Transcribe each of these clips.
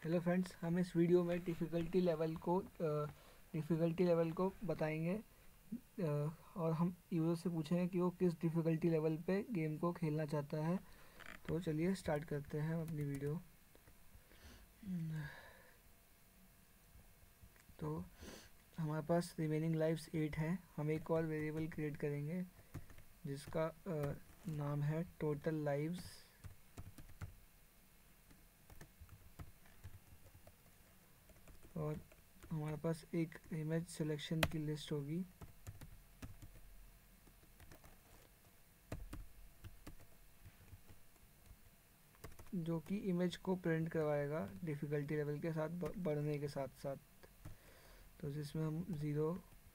Hello friends, हम इस video में डिफ़िकल्टी लेवल को बताएंगे और हम यूज़र से पूछेंगे कि वो किस डिफ़िकल्टी लेवल पे गेम को खेलना चाहता है। तो चलिए स्टार्ट करते हैं अपनी वीडियो। तो हमारे पास रिमेनिंग लाइव्स 8 है। हम एक और वेरिएबल क्रिएट करेंगे जिसका नाम है टोटल लाइव्स, और हमारे पास एक इमेज सिलेक्शन की लिस्ट होगी जो कि इमेज को प्रिंट करवाएगा डिफ़िकल्टी लेवल के साथ बढ़ने के साथ साथ। तो जिसमें हम 0,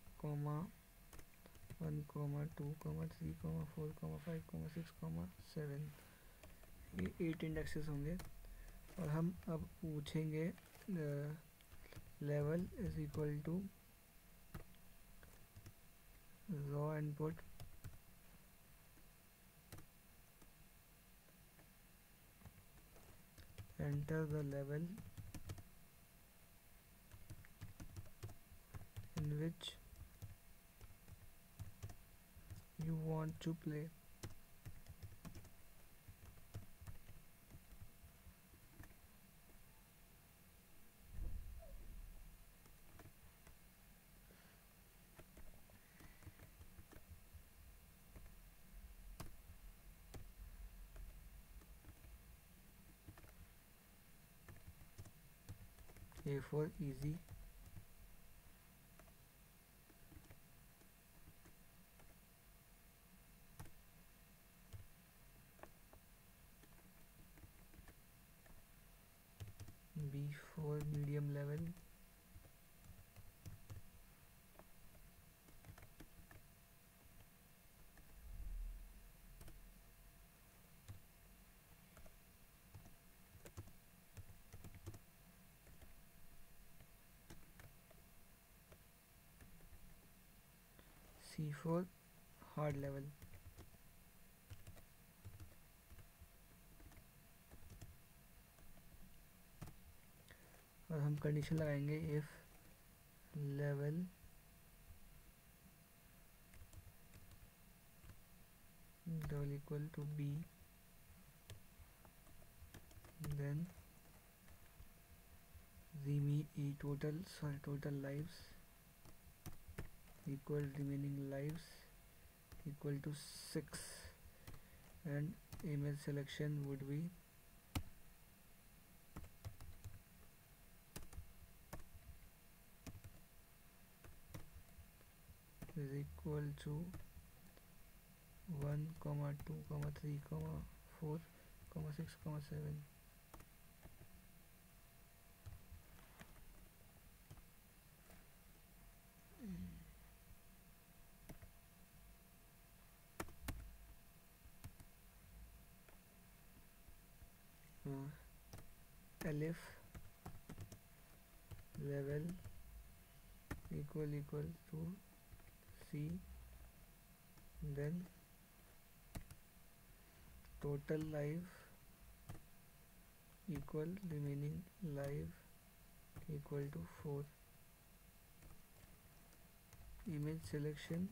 1, 2, 3, 4, 5, 6, 7 ये 8 इंडेक्सेस होंगे। और हम अब पूछेंगे level is equal to raw input enter the level in which you want to play. A for easy, B for medium level, C for hard level। और हम कंडीशन लगाएंगे if level double equal to B, then total lives equal remaining lives equal to 6, and image selection would be is equal to 1, 2, 3, 4, 6, 7। elif level equal to C, then total live equal remaining live equal to 4, image selection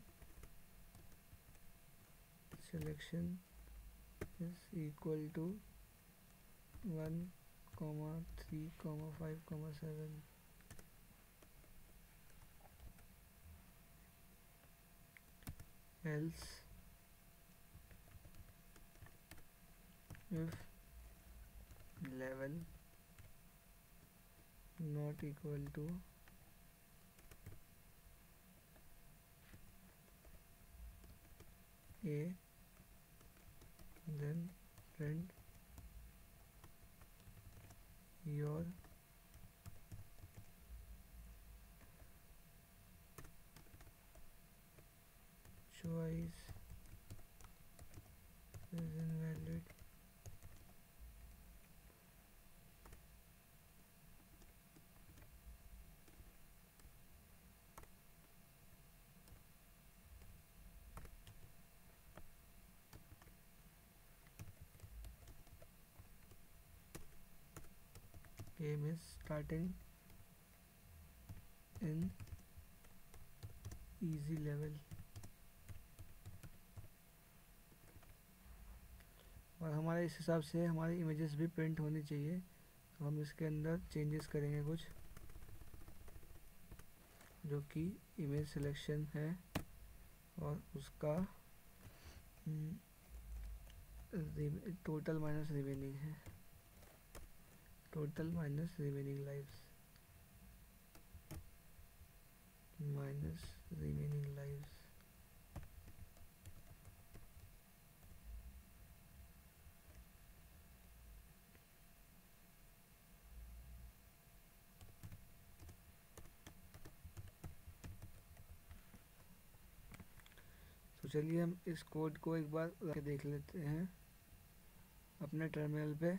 is equal to 1, 3, 5, 7, else if level not equal to A, then print your choice is invalid। Game is starting in easy level. और हमारे इस हिसाब से हमारी images भी print होनी चाहिए, तो हम इसके अंदर चेंजेस करेंगे कुछ, जो कि इमेज सिलेक्शन है और उसका टोटल माइनस रिमेनिंग है, total minus remaining lives, minus remaining lives. तो चलिए हम इस कोड को एक बार देख लेते हैं अपने टर्मिनल पे।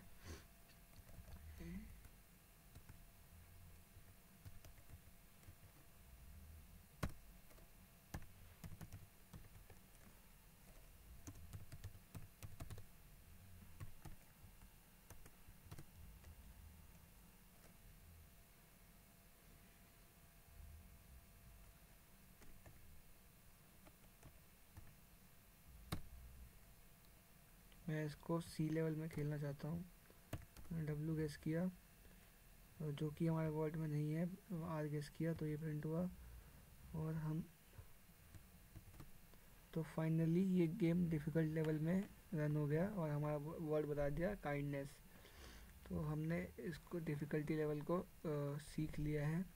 मैं इसको सी लेवल में खेलना चाहता हूँ, डब्ल्यू गेस किया और जो कि हमारे वर्ड में नहीं है, आर गेस किया तो ये प्रिंट हुआ। और हम तो फाइनली ये गेम डिफ़िकल्ट लेवल में रन हो गया और हमारा वर्ड बता दिया काइंडनेस। तो हमने इसको डिफ़िकल्टी लेवल को सीख लिया है।